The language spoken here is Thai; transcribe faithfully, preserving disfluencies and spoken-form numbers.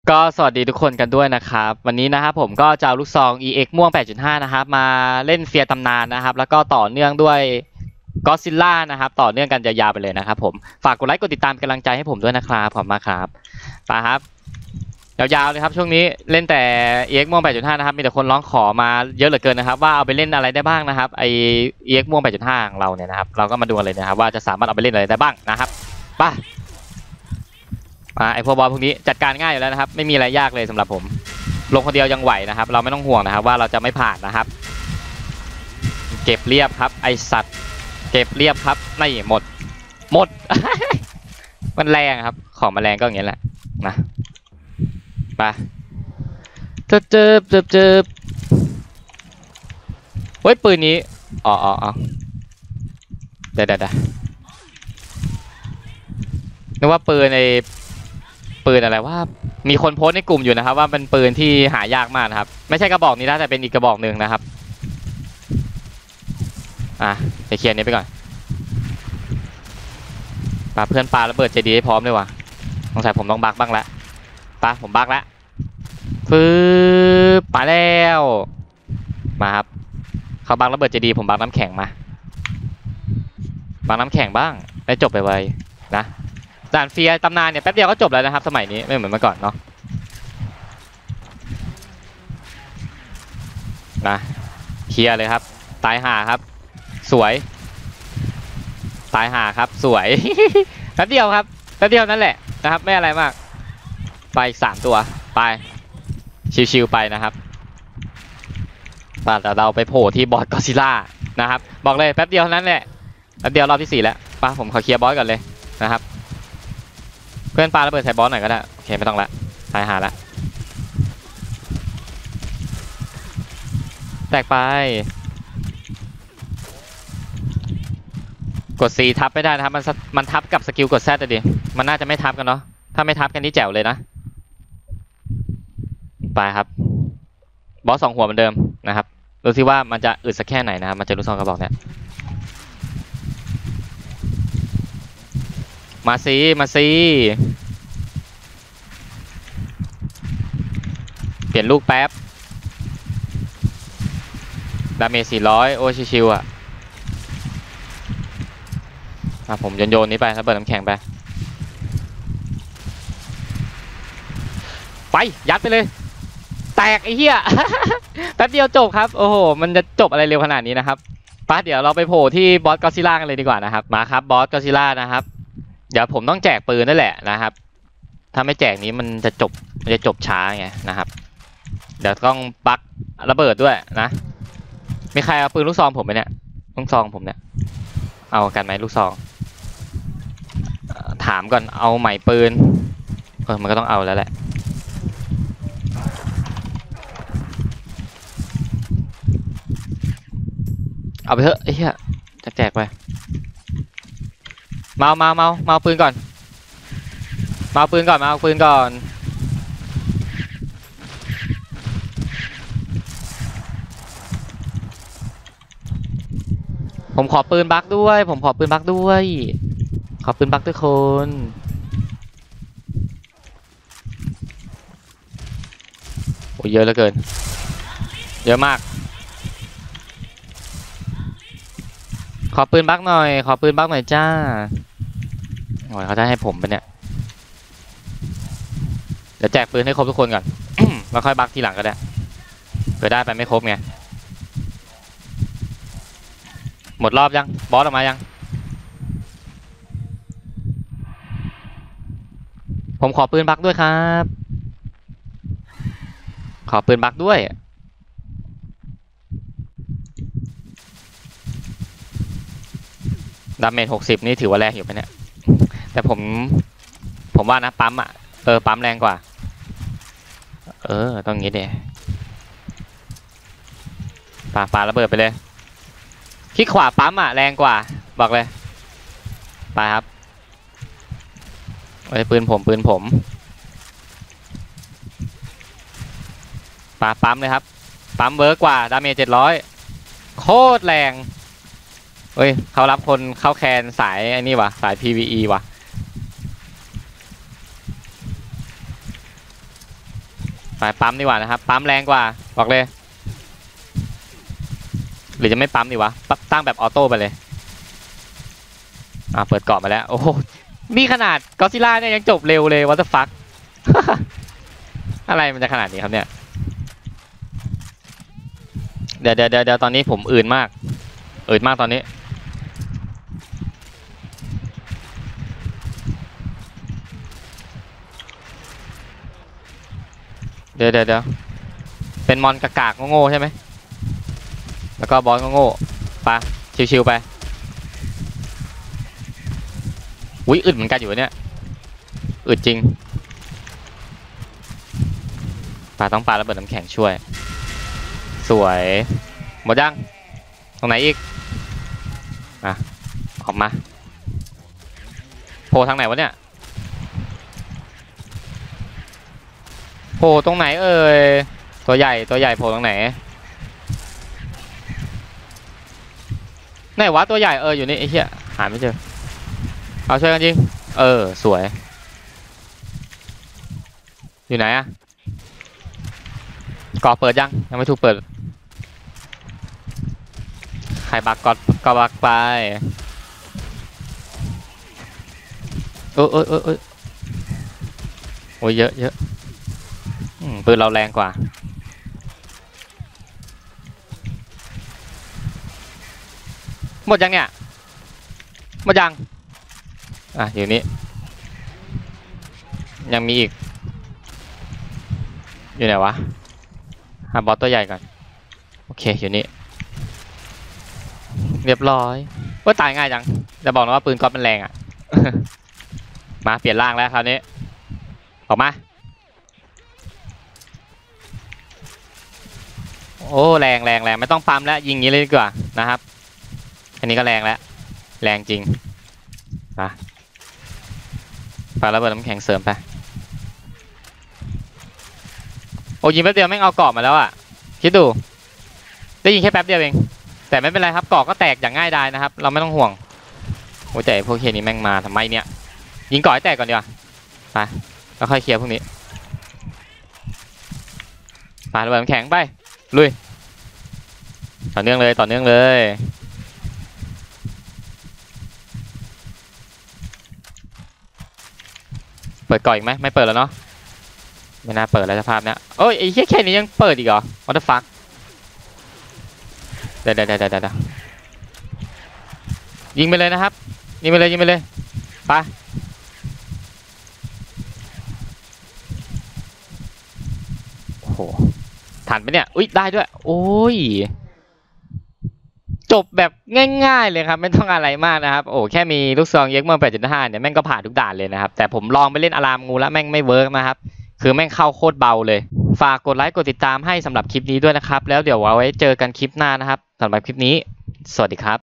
ก็สวัสดีทุกคนกันด้วยนะครับวันนี้นะครับผมก็จะเอาลูกซอง อี เอ็กซ์ ม่วง แปดจุดห้า นะครับมาเล่นเฟียร์ตำนานนะครับแล้วก็ต่อเนื่องด้วยก็ซิลล่านะครับต่อเนื่องกันยาวๆไปเลยนะครับผมฝากกดไลค์กดติดตามเป็นกำลังใจให้ผมด้วยนะครับขอบคุณมากครับไปครับยาวๆเลยครับช่วงนี้เล่นแต่ อี เอ็กซ์ ม่วง แปดจุดห้า นะครับมีแต่คนร้องขอมาเยอะเหลือเกินนะครับว่าเอาไปเล่นอะไรได้บ้างนะครับไอ อี เอ็กซ์ ม่วง แปดจุดห้า ของเราเนี่ยนะครับเราก็มาดูกันเลยนะครับว่าจะสามารถเอาไปเล่นอะไรได้บ้างนะครับไปไอพวกบอลพวกนี้จัดการง่ายอยู่แล้วนะครับไม่มีอะไรยากเลยสำหรับผมลงคนเดียวยังไหวนะครับเราไม่ต้องห่วงนะครับว่าเราจะไม่ผ่านนะครับเก็บเรียบครับไอสัตว์เก็บเรียบครับไม่หมดหมด มันแรงครับของมันแรงก็อย่างนี้แหละนะไปเจิบเจิบเจิบเจิบเฮ้ยปืนนี้อ๋ออ๋อเดี๋ยวเดี๋ยวนึกว่าปืนในปืนอะไรว่ามีคนโพสในกลุ่มอยู่นะครับว่าเป็นปืนที่หายากมากนะครับไม่ใช่กระบอกนี้นะแต่เป็นอีกกระบอกหนึ่งนะครับอ่ะจะเคลียร์นี้ไปก่อนปาเพื่อนปาระเบิดเจดีให้พร้อมเลยว่ะสงสัยผมต้องบักบ้างละปาผมบักละฟื้นปาแล้วมาครับเขาบักระเบิดเจดีผมบักน้ำแข็งมาบักน้ำแข็งบ้างได้จบไปไวนะด่านเฟียร์ตำนานเนี่ยแป๊บเดียวก็จบแล้วนะครับสมัยนี้ไม่เหมือนเมื่อก่อนเนาะนะเคลียร์เลยครับตายห่าครับสวยตายห่าครับสวย แป๊บเดียวครับแป๊บเดียวนั่นแหละนะครับไม่อะไรมากไปอีกสามตัวไปชิวๆไปนะครับแต่เราไปโผล่ที่บอสก็ซิล่านะครับบอกเลยแป๊บเดียวนั้นแหละแป๊บเดียวรอบที่สี่แล้วป่ะผมขอเคลียร์บอสก่อนเลยนะครับเพื่อนปาระเบิดใส่บอสหน่อยก็ได้โอเคไม่ต้องละตายหาละแตกไปกด C ทับไม่ได้นะครับมันมันทับกับสกิลกด Z ดิมันน่าจะไม่ทับกันเนาะถ้าไม่ทับกันนี่แจ๋วเลยนะไปครับบอสสองหัวเหมือนเดิมนะครับดูซิว่ามันจะอึดสักแค่ไหนนะครับมันจะรู้ซองกระบอกเนี่ยมาซีมาซีเปลี่ยนลูกแป๊บดาเมจสี่ร้อยโอ้ชิวๆอ่ะผมโยนโยนนี้ไประเบิดน้ำแข็งไปไปยัดไปเลยแตกไอ้เหี้ย แป๊บเดียวจบครับโอ้โหมันจะจบอะไรเร็วขนาดนี้นะครับป้าเดี๋ยวเราไปโผล่ที่บอสก็ซิล่ากันเลยดีกว่านะครับมาครับบอสก็ซิล่านะครับเดี๋ยวผมต้องแจกปืนนั่นแหละนะครับถ้าไม่แจกนี้มันจะจบมันจะจบช้าไงนะครับเดี๋ยวต้องปักระเบิดด้วยนะมีใครเอาปืนลูกซองผมไหมเนี่ยลูกซองผมเนี่ยเอากันไหมลูกซองถามก่อนเอาใหม่ปืนเออมันก็ต้องเอาแล้วแหละเอาไปเถอะไอ้เหี้ยจะแจกไปมาเอามาเอามาเอาปืนก่อนมาเอาปืนก่อนมาเอาปืนก่อนผมขอปืนบักด้วยผมขอปืนบักด้วยขอปืนบักด้วยคนโอ้เยอะเหลือเกินเยอะมากขอปืนบักหน่อยขอปืนบักหน่อยจ้าโอ้ยเขาจะให้ผมปะเนี่ยเดี๋ยวแจกปืนให้ครบทุกคนก่อน แล้วค่อยบักทีหลังก็ได้เผื่อได้ไปไม่ครบไงหมดรอบยังบอสออกมายังผมขอปืนบักด้วยครับขอปืนบักด้วยดาเมจหกสิบนี่ถือว่าแรงอยู่ไหมเนี่ยแต่ผมผมว่านะปั๊มอ่ะเออปั๊มแรงกว่าเออต้องงี้ดิปาปาระเบิดไปเลยคลิกขวาปั๊มอ่ะแรงกว่าบอกเลยไปครับไอ้ปืนผมปืนผมปาปั๊มเลยครับปั๊มเวิร์กกว่าดาเมจเจ็ดร้อยโคตรแรงเฮ้ยเขารับคนเข้าแคนสายไอ้นี่วะสาย พี วี อี วะไปปั๊มดีกว่านะครับปั๊มแรงกว่าบอกเลยหรือจะไม่ปั๊มดีวะตั้งแบบออโต้ไปเลยอ่าเปิดเกาะมาแล้วโอ้นี่ขนาดก็ซิล่าเนี่ยยังจบเร็วเลยวัตฟัก อะไรมันจะขนาดนี้ครับเนี่ยเดี๋ยวเดี๋ยวเดี๋ยวตอนนี้ผมอื่นมากอื่นมากตอนนี้เดี๋ยวเดี๋ยวเดี๋ยวเป็นมอนกากากโง่ๆใช่ไหมแล้วก็บอสโง่ๆไปชิวๆไปอุ้ยอึดเหมือนกันอยู่เนี่ยอึดจริงปลาต้องปลาระเบิดน้ำแข็งช่วยสวยหมดยังตรงไหนอีกอ่ะออกมาโผล่ทางไหนวะเนี่ยโผล่ตรงไหนเอ่ยตัวใหญ่ตัวใหญ่โผล่ตรงไหนไหนวะตัวใหญ่เอออยู่นี่ไอ้เหี้ยหาไม่เจอเอาช่วยกันจริงเออสวยอยู่ไหนอะก่อเปิดยังยังไม่ถูกเปิดใครบักก่อนก็บักไปเออเออเออเออโอ้ยเยอะเยอะปืนเราแรงกว่าหมดยังเนี่ยหมดยังอ่ะอยู่นี่ยังมีอีกอยู่ไหนวะหาบอสตัวใหญ่ก่อนโอเคอยู่นี่เรียบร้อยว่าตายง่ายจังจะบอกนะว่าปืนก๊อปมันแรงอ่ะ มาเปลี่ยนร่างแล้วคราวนี้ออกมาโอ้แรงแรงแรงไม่ต้องปั๊มแล้วยิงงี้เลยดีกว่านะครับอันนี้ก็แรงแล้วแรงจริงนะปาระเบิดน้ำแข็งเสริมไปโอ้ยิงแป๊บเดียวแม่งเอาเกาะมาแล้วอ่ะคิดดูได้ยิงแค่แป๊บเดียวเองแต่ไม่เป็นไรครับเกาะก็แตกอย่างง่ายดายนะครับเราไม่ต้องห่วงโอ้แต่พวกเคนี้แม่งมาทำไมเนี่ยยิงเกาะให้แตกก่อนดีกว่าไปแล้วค่อยเคลียร์พวกนี้ปาระเบิดน้ำแข็งไปลุยต่อเนื่องเลยต่อเนื่องเลยเปิดก่อนอีกไหมไม่เปิดแล้วเนาะไม่น่าเปิดแล้วสภาพเนี้ยเอ้ยไอ้แค่นี้ยังเปิดอีกเหรอ what the fuck เดี๋ยวเดี๋ยวเดี๋ยวเดี๋ยวยิงไปเลยนะครับยิงไปเลยยิงไปเลยไปโอ้โหทันไปเนี่ยอุ้ยได้ด้วยโอ้ยจบแบบง่ายๆเลยครับไม่ต้องอะไรมากนะครับโอ้แค่มีลูกซองเย็กเมื่อ แปดจุดห้า เนี่ยแม่งก็ผ่านทุกด่านเลยนะครับแต่ผมลองไปเล่นอารามงูแล้วแม่งไม่เวิร์กนะครับคือแม่งเข้าโคตรเบาเลยฝากกดไลค์กดติดตามให้สำหรับคลิปนี้ด้วยนะครับแล้วเดี๋ยวเอาไว้เจอกันคลิปหน้านะครับสำหรับคลิปนี้สวัสดีครับ